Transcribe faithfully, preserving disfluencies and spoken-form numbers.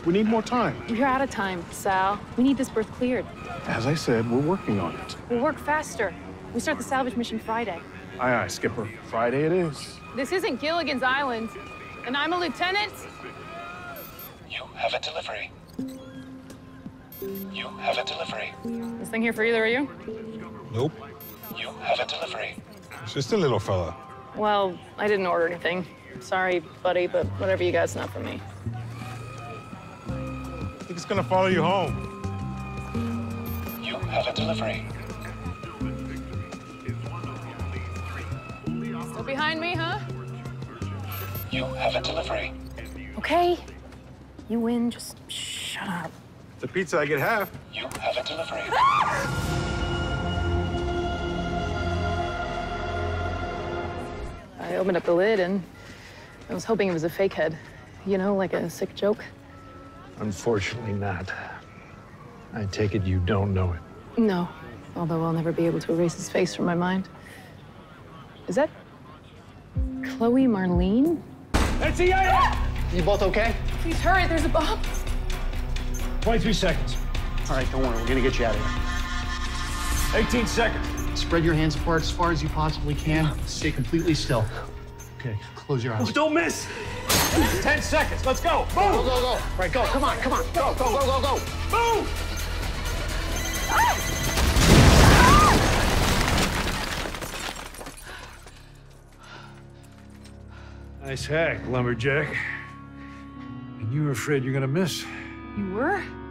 We need more time. You're out of time, Sal. We need this berth cleared. As I said, we're working on it. We'll work faster. We start the salvage mission Friday. Aye, aye, Skipper. Friday it is. This isn't Gilligan's Island, and I'm a lieutenant. You have a delivery. You have a delivery. This thing here for either of you? Nope. You have a delivery. It's just a little fella. Well, I didn't order anything. Sorry, buddy, but whatever you got's not for me. I think it's gonna follow you home. You have a delivery. Still behind me, huh? You have a delivery. Okay. You win, just shut up. The pizza, I get half. You have a delivery. I opened up the lid and I was hoping it was a fake head. You know, like a sick joke. Unfortunately not. I take it you don't know it. No, although I'll never be able to erase his face from my mind. Is that Chloe Marlene? N C I S! You both okay? Please hurry, there's a bomb. twenty-three seconds. All right, don't worry, we're gonna get you out of here. eighteen seconds. Spread your hands apart as far as you possibly can. Stay completely still. Okay, close your eyes. Oh, don't miss. ten seconds, let's go. Boom! Go, go, go. All right, go, come on, come on. Go, go, go, go, go. Boom! Nice hack, lumberjack. And you were afraid you're gonna miss. You were?